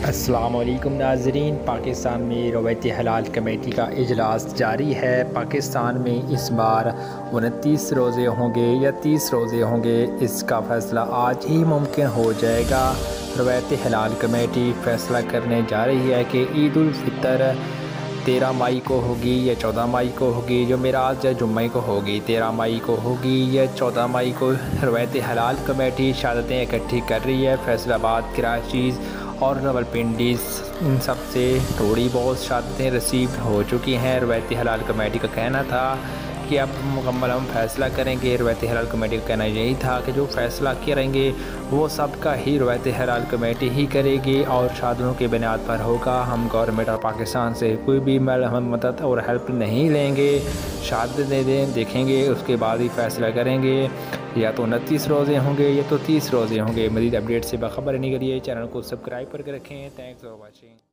अस्सलामुअलैकुम नाज़रीन, पाकिस्तान में रवायती हलाल कमेटी का इजलास जारी है। पाकिस्तान में इस बार 29 रोज़े होंगे या 30 रोज़े होंगे, इसका फ़ैसला आज ही मुमकिन हो जाएगा। रवायती हलाल कमेटी फ़ैसला करने जा रही है कि ईद उल फ़ितर 13 मई को होगी या 14 मई को होगी, जो मिराज या जुम्मे को होगी 13 मई को होगी या 14 मई को। रवायती हलाल कमेटी शहादतें इकट्ठी कर रही है। फैसलाबाद, कराची और रावलपिंडी इन सब से थोड़ी बहुत शहादतें रिसीव हो चुकी हैं। रवायती हलाल कमेटी का कहना था कि अब मुकम्मल हम फैसला करेंगे। रवायती हलाल कमेटी का कहना यही था कि जो फैसला करेंगे वो सबका ही रवायती हलाल कमेटी ही करेगी और शहादतों की बुनियाद पर होगा। हम गवर्नमेंट और पाकिस्तान से कोई भी मदद और हेल्प नहीं लेंगे। शहादत दे दें, देखेंगे, उसके बाद ही फैसला करेंगे। या तो 29 रोज़े होंगे या तो 30 रोज़े होंगे। मज़ीद अपडेट से बाखबर रहने के लिए चैनल को सब्सक्राइब करके रखें। Thanks for watching.